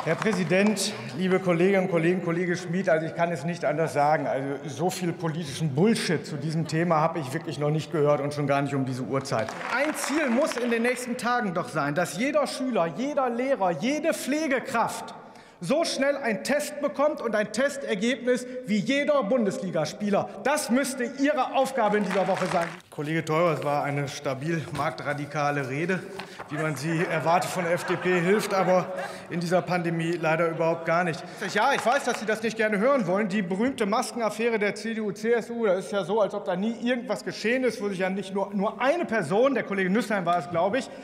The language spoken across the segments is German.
Herr Präsident, liebe Kolleginnen und Kollegen, Kollege Schmid, also ich kann es nicht anders sagen. Also so viel politischen Bullshit zu diesem Thema habe ich wirklich noch nicht gehört und schon gar nicht um diese Uhrzeit. Ein Ziel muss in den nächsten Tagen doch sein, dass jeder Schüler, jeder Lehrer, jede Pflegekraft so schnell einen Test bekommt und ein Testergebnis wie jeder Bundesligaspieler. Das müsste Ihre Aufgabe in dieser Woche sein. Kollege Theurer, es war eine stabil marktradikale Rede, wie man sie erwartet von der FDP, hilft aber in dieser Pandemie leider überhaupt gar nicht. Ja, ich weiß, dass Sie das nicht gerne hören wollen. Die berühmte Maskenaffäre der CDU, CSU, das ist ja so, als ob da nie irgendwas geschehen ist, wo sich ja nicht nur eine Person, der Kollege Nüßlein war es, glaube ich,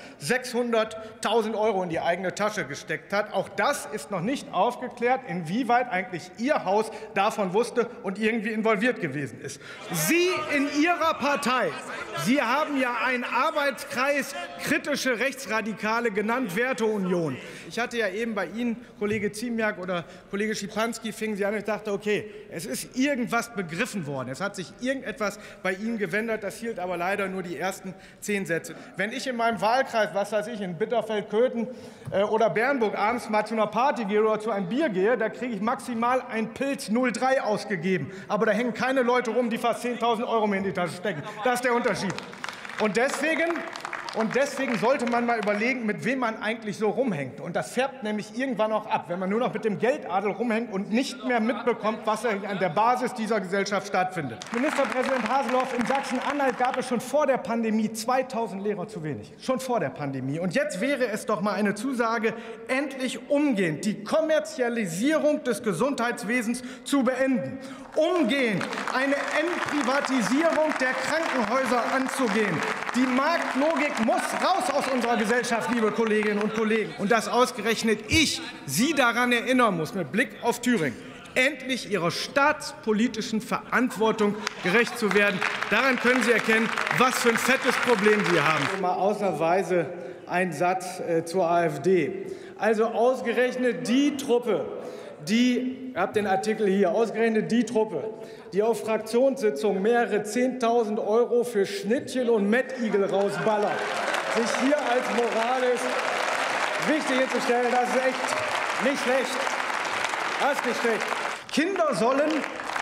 600.000 € in die eigene Tasche gesteckt hat. Auch das ist noch nicht aufgeklärt, inwieweit eigentlich Ihr Haus davon wusste und irgendwie involviert gewesen ist. Sie in Ihrer Partei, Sie haben ja einen Arbeitskreis kritische Rechtsradikale genannt, Werteunion. Ich hatte ja eben bei Ihnen, Kollege Ziemiak oder Kollege Schipanski, fingen Sie an und ich dachte, okay, es ist irgendwas begriffen worden. Es hat sich irgendetwas bei Ihnen gewendet. Das hielt aber leider nur die ersten 10 Sätze. Wenn ich in meinem Wahlkreis, was weiß ich, in Bitterfeld-Köthen oder Bernburg abends mal zu einer Party gehe oder zu einem Bier gehe, da kriege ich maximal ein Pilz 03 ausgegeben. Aber da hängen keine Leute rum, die fast 10.000 € mir in die Tasche stecken. Das ist der Unterschied. Und deswegen sollte man mal überlegen, mit wem man eigentlich so rumhängt. Und das färbt nämlich irgendwann auch ab, wenn man nur noch mit dem Geldadel rumhängt und nicht mehr mitbekommt, was an der Basis dieser Gesellschaft stattfindet. Ministerpräsident Haseloff, in Sachsen-Anhalt gab es schon vor der Pandemie 2.000 Lehrer zu wenig. Schon vor der Pandemie. Und jetzt wäre es doch mal eine Zusage, endlich umgehend die Kommerzialisierung des Gesundheitswesens zu beenden. Umgehend eine Entprivatisierung der Krankenhäuser anzugehen. Die Marktlogik muss raus aus unserer Gesellschaft, liebe Kolleginnen und Kollegen. Und dass ausgerechnet ich Sie daran erinnern muss, mit Blick auf Thüringen, endlich Ihrer staatspolitischen Verantwortung gerecht zu werden. Daran können Sie erkennen, was für ein fettes Problem Sie haben. Mal ausnahmsweise ein Satz zur AfD. Also ausgerechnet die Truppe, ich habe den Artikel hier, ausgerechnet die Truppe, die auf Fraktionssitzungen mehrere 10.000 € für Schnittchen und Mettigel rausballert, sich hier als moralisch wichtig hinzustellen, das ist echt nicht schlecht. Das ist nicht schlecht. Kinder sollen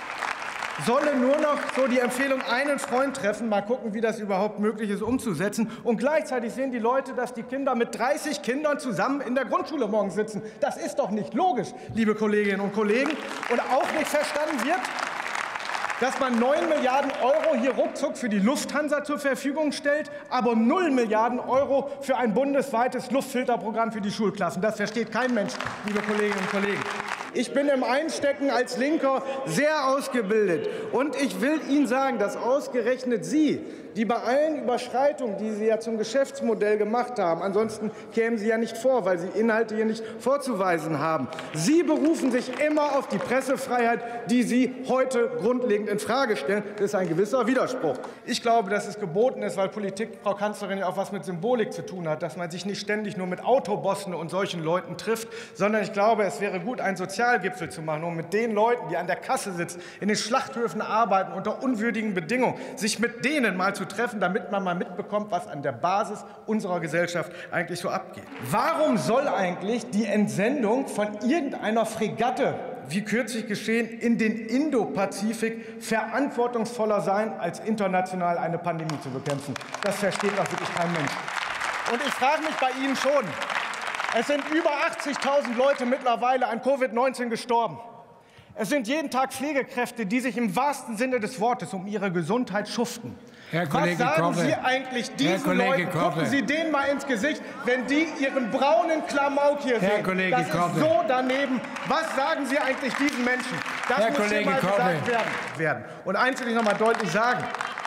nur noch so die Empfehlung einen Freund treffen, mal gucken, wie das überhaupt möglich ist umzusetzen. Und gleichzeitig sehen die Leute, dass die Kinder mit 30 Kindern zusammen in der Grundschule morgens sitzen. Das ist doch nicht logisch, liebe Kolleginnen und Kollegen. Und auch nicht verstanden wird, dass man 9 Milliarden € hier ruckzuck für die Lufthansa zur Verfügung stellt, aber 0 Milliarden € für ein bundesweites Luftfilterprogramm für die Schulklassen. Das versteht kein Mensch, liebe Kolleginnen und Kollegen. Ich bin im Einstecken als Linker sehr ausgebildet. Und ich will Ihnen sagen, dass ausgerechnet Sie, die bei allen Überschreitungen, die Sie ja zum Geschäftsmodell gemacht haben, ansonsten kämen Sie ja nicht vor, weil Sie Inhalte hier nicht vorzuweisen haben. Sie berufen sich immer auf die Pressefreiheit, die Sie heute grundlegend infrage stellen. Das ist ein gewisser Widerspruch. Ich glaube, dass es geboten ist, weil Politik, Frau Kanzlerin, ja auch was mit Symbolik zu tun hat, dass man sich nicht ständig nur mit Autobossen und solchen Leuten trifft, sondern ich glaube, es wäre gut, einen Sozialgipfel zu machen, um mit den Leuten, die an der Kasse sitzen, in den Schlachthöfen arbeiten, unter unwürdigen Bedingungen, sich mit denen mal zu treffen, damit man mal mitbekommt, was an der Basis unserer Gesellschaft eigentlich so abgeht. Warum soll eigentlich die Entsendung von irgendeiner Fregatte, wie kürzlich geschehen, in den Indopazifik verantwortungsvoller sein, als international eine Pandemie zu bekämpfen? Das versteht doch wirklich kein Mensch. Und ich frage mich bei Ihnen schon, es sind über 80.000 Leute mittlerweile an Covid-19 gestorben. Es sind jeden Tag Pflegekräfte, die sich im wahrsten Sinne des Wortes um ihre Gesundheit schuften. Was sagen Sie eigentlich diesen Leuten? Gucken Sie denen mal ins Gesicht, wenn die ihren braunen Klamauk hier sehen. Das ist so daneben. Was sagen Sie eigentlich diesen Menschen? Das muss hier mal gesagt werden. Und eins will ich noch mal deutlich sagen.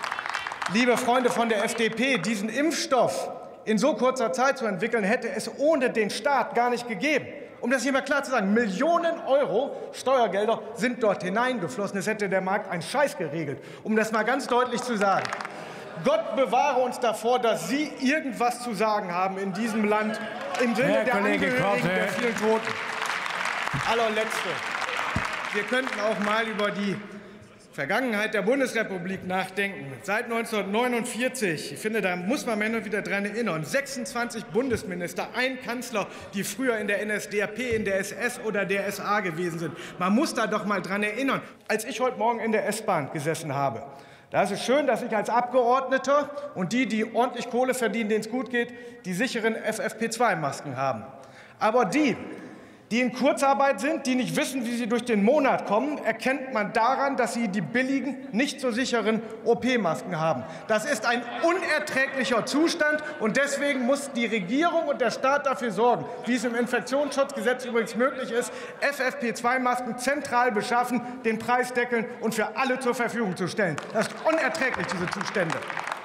Liebe Freunde von der FDP, diesen Impfstoff in so kurzer Zeit zu entwickeln, hätte es ohne den Staat gar nicht gegeben. Um das hier mal klar zu sagen, Millionen € Steuergelder sind dort hineingeflossen. Es hätte der Markt einen Scheiß geregelt, um das mal ganz deutlich zu sagen. Gott bewahre uns davor, dass Sie irgendwas zu sagen haben in diesem Land im Sinne der Angehörigen der vielen Toten. Allerletzte. Wir könnten auch mal über die Vergangenheit der Bundesrepublik nachdenken. Seit 1949, ich finde, da muss man immer wieder dran erinnern, 26 Bundesminister, ein Kanzler, die früher in der NSDAP, in der SS oder der SA gewesen sind. Man muss da doch mal dran erinnern. Als ich heute Morgen in der S-Bahn gesessen habe, da ist es schön, dass ich als Abgeordneter und die ordentlich Kohle verdienen, denen es gut geht, die sicheren FFP2-Masken haben. Aber die in Kurzarbeit sind, die nicht wissen, wie sie durch den Monat kommen, erkennt man daran, dass sie die billigen, nicht so sicheren OP-Masken haben. Das ist ein unerträglicher Zustand, und deswegen muss die Regierung und der Staat dafür sorgen, wie es im Infektionsschutzgesetz übrigens möglich ist, FFP2-Masken zentral beschaffen, den Preis deckeln und für alle zur Verfügung zu stellen. Das ist unerträglich, diese Zustände.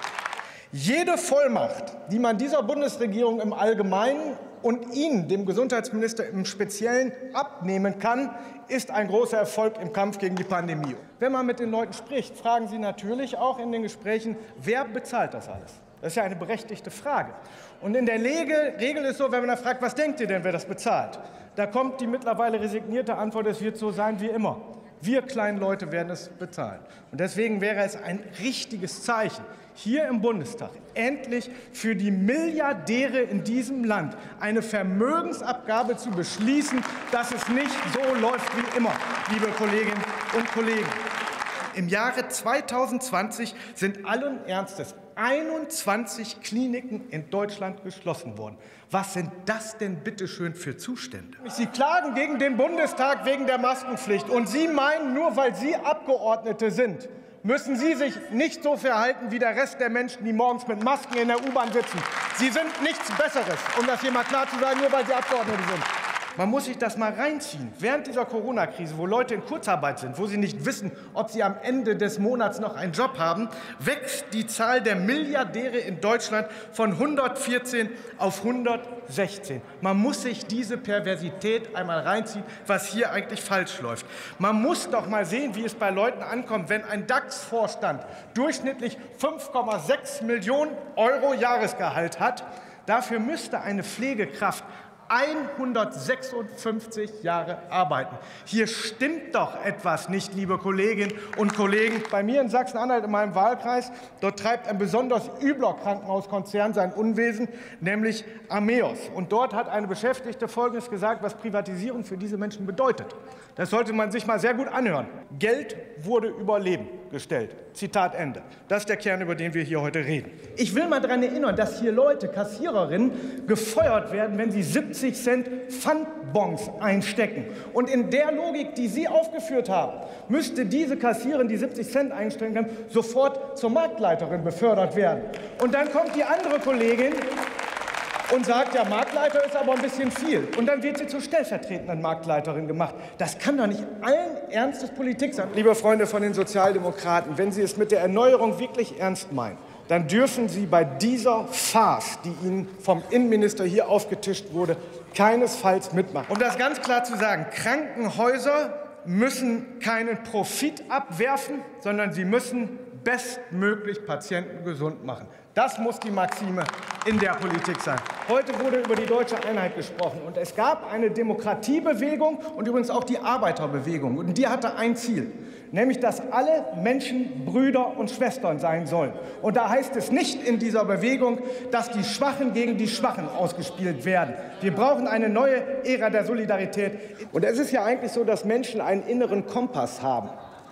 Jede Vollmacht, die man dieser Bundesregierung im Allgemeinen und Ihnen, dem Gesundheitsminister im Speziellen, abnehmen kann, ist ein großer Erfolg im Kampf gegen die Pandemie. Wenn man mit den Leuten spricht, fragen Sie natürlich auch in den Gesprächen, wer bezahlt das alles? Das ist ja eine berechtigte Frage. Und in der Regel ist es so, wenn man da fragt, was denkt ihr denn, wer das bezahlt? Da kommt die mittlerweile resignierte Antwort, es wird so sein wie immer. Wir kleinen Leute werden es bezahlen. Und deswegen wäre es ein richtiges Zeichen, hier im Bundestag endlich für die Milliardäre in diesem Land eine Vermögensabgabe zu beschließen, dass es nicht so läuft wie immer, liebe Kolleginnen und Kollegen. Im Jahre 2020 sind allen Ernstes 21 Kliniken in Deutschland geschlossen worden. Was sind das denn bitte schön für Zustände? Sie klagen gegen den Bundestag wegen der Maskenpflicht, und Sie meinen, nur weil Sie Abgeordnete sind, müssen Sie sich nicht so verhalten wie der Rest der Menschen, die morgens mit Masken in der U-Bahn sitzen. Sie sind nichts Besseres, um das hier mal klar zu sagen, nur weil Sie Abgeordnete sind. Man muss sich das mal reinziehen. Während dieser Corona-Krise, wo Leute in Kurzarbeit sind, wo sie nicht wissen, ob sie am Ende des Monats noch einen Job haben, wächst die Zahl der Milliardäre in Deutschland von 114 auf 116. Man muss sich diese Perversität einmal reinziehen, was hier eigentlich falsch läuft. Man muss doch mal sehen, wie es bei Leuten ankommt, wenn ein DAX-Vorstand durchschnittlich 5,6 Millionen € Jahresgehalt hat. Dafür müsste eine Pflegekraft 156 Jahre arbeiten. Hier stimmt doch etwas nicht, liebe Kolleginnen und Kollegen. Bei mir in Sachsen-Anhalt, in meinem Wahlkreis, dort treibt ein besonders übler Krankenhauskonzern sein Unwesen, nämlich Ameos. Und dort hat eine Beschäftigte Folgendes gesagt, was Privatisierung für diese Menschen bedeutet. Das sollte man sich mal sehr gut anhören. Geld wurde über Leben gestellt. Zitat Ende. Das ist der Kern, über den wir hier heute reden. Ich will mal daran erinnern, dass hier Leute, Kassiererinnen, gefeuert werden, wenn sie 70 Cent Pfandbons einstecken. Und in der Logik, die Sie aufgeführt haben, müsste diese Kassiererin, die 70 Cent einstecken kann, sofort zur Marktleiterin befördert werden. Und dann kommt die andere Kollegin und sagt, ja, Marktleiter ist aber ein bisschen viel. Und dann wird sie zur stellvertretenden Marktleiterin gemacht. Das kann doch nicht allen Ernstes Politik sein. Liebe Freunde von den Sozialdemokraten, wenn Sie es mit der Erneuerung wirklich ernst meinen, dann dürfen Sie bei dieser Farce, die Ihnen vom Innenminister hier aufgetischt wurde, keinesfalls mitmachen. Um das ganz klar zu sagen, Krankenhäuser müssen keinen Profit abwerfen, sondern sie müssen bestmöglich Patienten gesund machen. Das muss die Maxime in der Politik sein. Heute wurde über die deutsche Einheit gesprochen, und es gab eine Demokratiebewegung und übrigens auch die Arbeiterbewegung, und die hatte ein Ziel, nämlich dass alle Menschen Brüder und Schwestern sein sollen. Und da heißt es nicht in dieser Bewegung, dass die Schwachen gegen die Schwachen ausgespielt werden. Wir brauchen eine neue Ära der Solidarität. Und es ist ja eigentlich so, dass Menschen einen inneren Kompass haben.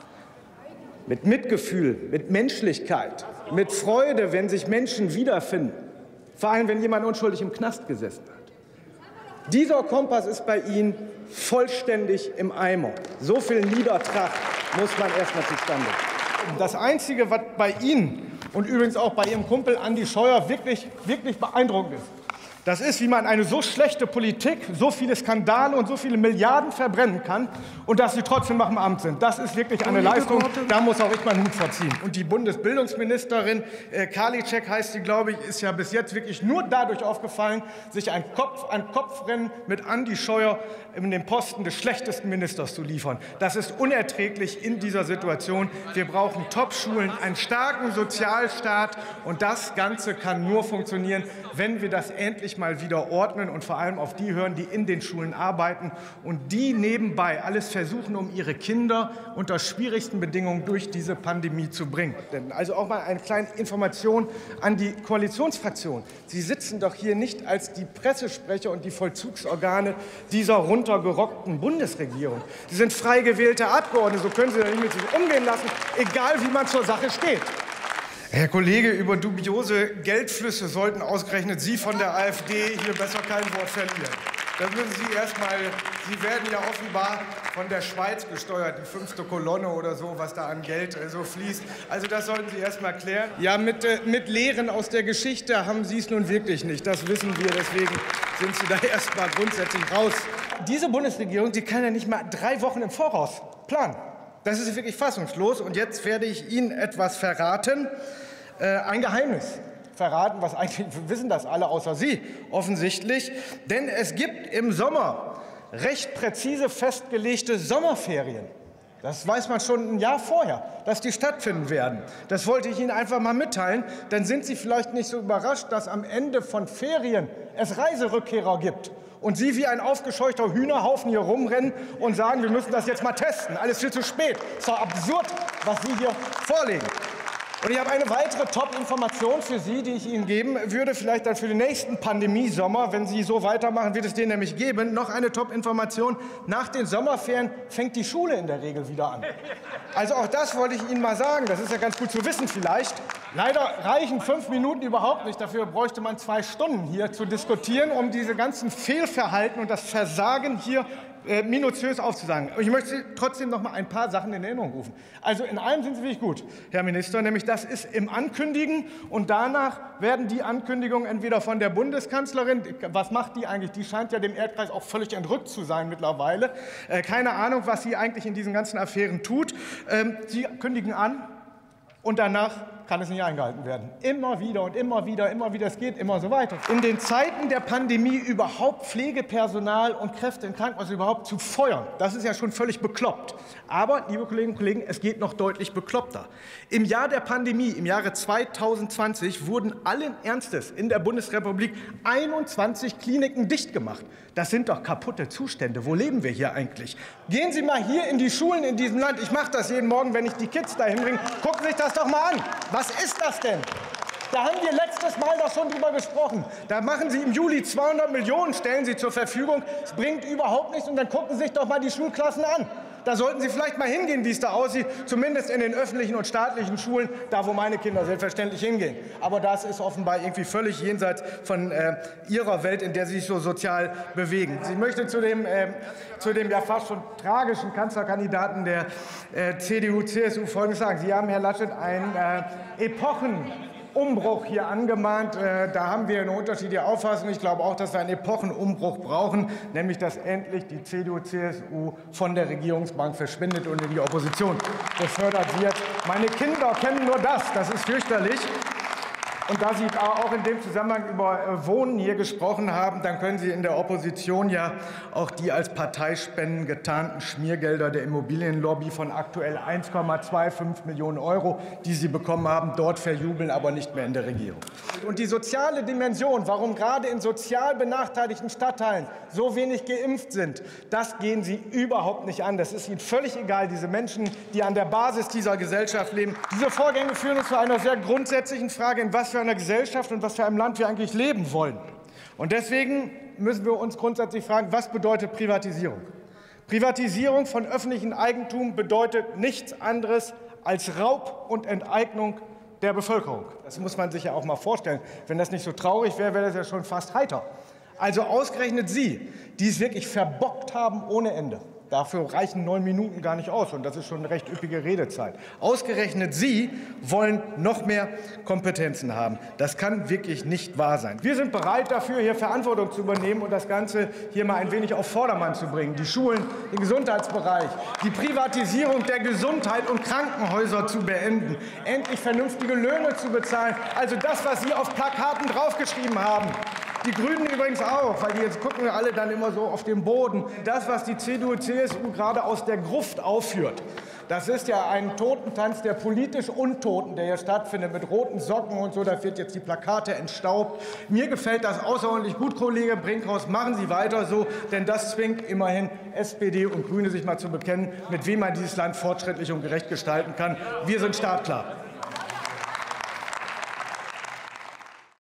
Mit Mitgefühl, mit Menschlichkeit, mit Freude, wenn sich Menschen wiederfinden, vor allem wenn jemand unschuldig im Knast gesessen hat. Dieser Kompass ist bei Ihnen vollständig im Eimer. So viel Niedertracht muss man erst mal zustande bringen. Das Einzige, was bei Ihnen und übrigens auch bei Ihrem Kumpel Andi Scheuer wirklich beeindruckend ist, das ist, wie man eine so schlechte Politik, so viele Skandale und so viele Milliarden verbrennen kann, und dass sie trotzdem noch im Amt sind. Das ist wirklich eine Leistung, da muss auch ich meinen Hut vorziehen. Und die Bundesbildungsministerin, Karliczek heißt sie, glaube ich, ist ja bis jetzt wirklich nur dadurch aufgefallen, sich ein Kopfrennen mit Andi Scheuer in den Posten des schlechtesten Ministers zu liefern. Das ist unerträglich in dieser Situation. Wir brauchen Top-Schulen, einen starken Sozialstaat, und das Ganze kann nur funktionieren, wenn wir das endlich endlich mal wieder ordnen und vor allem auf die hören, die in den Schulen arbeiten und die nebenbei alles versuchen, um ihre Kinder unter schwierigsten Bedingungen durch diese Pandemie zu bringen. Also auch mal eine kleine Information an die Koalitionsfraktion. Sie sitzen doch hier nicht als die Pressesprecher und die Vollzugsorgane dieser runtergerockten Bundesregierung. Sie sind frei gewählte Abgeordnete, so können Sie da nicht mit sich umgehen lassen, egal wie man zur Sache steht. Herr Kollege, über dubiose Geldflüsse sollten ausgerechnet Sie von der AfD hier besser kein Wort verlieren. Da müssen Sie Sie werden ja offenbar von der Schweiz gesteuert, die 5. Kolonne oder so, was da an Geld so fließt. Also das sollten Sie erst mal klären. Ja, mit Lehren aus der Geschichte haben Sie es nun wirklich nicht. Das wissen wir, deswegen sind Sie da erst mal grundsätzlich raus. Diese Bundesregierung, die kann ja nicht mal 3 Wochen im Voraus planen. Das ist wirklich fassungslos. Und jetzt werde ich Ihnen etwas verraten, ein Geheimnis verraten, was eigentlich wissen das alle außer Sie offensichtlich. Denn es gibt im Sommer recht präzise festgelegte Sommerferien. Das weiß man schon ein Jahr vorher, dass die stattfinden werden. Das wollte ich Ihnen einfach mal mitteilen. Dann sind Sie vielleicht nicht so überrascht, dass am Ende von Ferien es Reiserückkehrer gibt. Und Sie wie ein aufgescheuchter Hühnerhaufen hier rumrennen und sagen, wir müssen das jetzt mal testen. Alles viel zu spät. Es ist doch absurd, was Sie hier vorlegen. Und ich habe eine weitere Top-Information für Sie, die ich Ihnen geben würde, vielleicht dann für den nächsten Pandemiesommer. Wenn Sie so weitermachen, wird es den nämlich geben. Noch eine Top-Information. Nach den Sommerferien fängt die Schule in der Regel wieder an. Also auch das wollte ich Ihnen mal sagen. Das ist ja ganz gut zu wissen vielleicht. Leider reichen 5 Minuten überhaupt nicht. Dafür bräuchte man 2 Stunden hier zu diskutieren, um diese ganzen Fehlverhalten und das Versagen hier minutiös aufzusagen. Ich möchte trotzdem noch mal ein paar Sachen in Erinnerung rufen. Also in einem sind Sie wirklich gut, Herr Minister, nämlich das ist im Ankündigen und danach werden die Ankündigungen entweder von der Bundeskanzlerin, was macht die eigentlich? Die scheint ja dem Erdkreis auch völlig entrückt zu sein mittlerweile. Keine Ahnung, was sie eigentlich in diesen ganzen Affären tut. Sie kündigen an und danach kann es nicht eingehalten werden. Immer wieder und immer wieder, es geht immer so weiter. In den Zeiten der Pandemie überhaupt Pflegepersonal und Kräfte in Krankenhäusern überhaupt zu feuern, das ist ja schon völlig bekloppt. Aber, liebe Kolleginnen und Kollegen, es geht noch deutlich bekloppter. Im Jahr der Pandemie, im Jahre 2020, wurden allen Ernstes in der Bundesrepublik 21 Kliniken dicht gemacht. Das sind doch kaputte Zustände. Wo leben wir hier eigentlich? Gehen Sie mal hier in die Schulen in diesem Land. Ich mache das jeden Morgen, wenn ich die Kids dahin bringe. Gucken Sie sich das doch mal an. Was ist das denn? Da haben wir letztes Mal doch schon drüber gesprochen. Da machen Sie im Juli 200 Millionen, stellen Sie zur Verfügung. Es bringt überhaupt nichts. Und dann gucken Sie sich doch mal die Schulklassen an. Da sollten Sie vielleicht mal hingehen, wie es da aussieht, zumindest in den öffentlichen und staatlichen Schulen, da wo meine Kinder selbstverständlich hingehen. Aber das ist offenbar irgendwie völlig jenseits von Ihrer Welt, in der Sie sich so sozial bewegen. Ich möchte zu dem ja fast schon tragischen Kanzlerkandidaten der CDU-CSU Folgendes sagen. Sie haben, Herr Laschet, einen Epochenumbruch hier angemahnt. Da haben wir eine unterschiedliche Auffassung. Ich glaube auch, dass wir einen Epochenumbruch brauchen, nämlich dass endlich die CDU-CSU von der Regierungsbank verschwindet und in die Opposition befördert wird. Meine Kinder kennen nur das. Das ist fürchterlich. Und da Sie auch in dem Zusammenhang über Wohnen hier gesprochen haben, dann können Sie in der Opposition ja auch die als Parteispenden getarnten Schmiergelder der Immobilienlobby von aktuell 1,25 Millionen €, die Sie bekommen haben, dort verjubeln, aber nicht mehr in der Regierung. Und die soziale Dimension, warum gerade in sozial benachteiligten Stadtteilen so wenig geimpft sind, das gehen Sie überhaupt nicht an. Das ist Ihnen völlig egal, diese Menschen, die an der Basis dieser Gesellschaft leben. Diese Vorgänge führen uns zu einer sehr grundsätzlichen Frage, in was für einer Gesellschaft und was für einem Land wir eigentlich leben wollen. Und deswegen müssen wir uns grundsätzlich fragen, was bedeutet Privatisierung? Privatisierung von öffentlichem Eigentum bedeutet nichts anderes als Raub und Enteignung der Bevölkerung. Das muss man sich ja auch mal vorstellen. Wenn das nicht so traurig wäre, wäre das ja schon fast heiter. Also ausgerechnet Sie, die es wirklich verbockt haben ohne Ende. Dafür reichen 9 Minuten gar nicht aus, und das ist schon eine recht üppige Redezeit. Ausgerechnet Sie wollen noch mehr Kompetenzen haben. Das kann wirklich nicht wahr sein. Wir sind bereit dafür, hier Verantwortung zu übernehmen und das Ganze hier mal ein wenig auf Vordermann zu bringen. Die Schulen, den Gesundheitsbereich, die Privatisierung der Gesundheit und Krankenhäuser zu beenden, endlich vernünftige Löhne zu bezahlen. Also das, was Sie auf Plakaten draufgeschrieben haben. Die Grünen übrigens auch, weil die jetzt gucken wir alle dann immer so auf den Boden. Das, was die CDU, CSU gerade aus der Gruft aufführt, Das ist ja ein Totentanz der politisch Untoten, der hier stattfindet, mit roten Socken und so. Da wird jetzt die Plakate entstaubt. Mir gefällt das außerordentlich gut, Kollege Brinkhaus. Machen Sie weiter so, denn das zwingt immerhin SPD und Grüne, sich mal zu bekennen, mit wem man dieses Land fortschrittlich und gerecht gestalten kann. Wir sind startklar.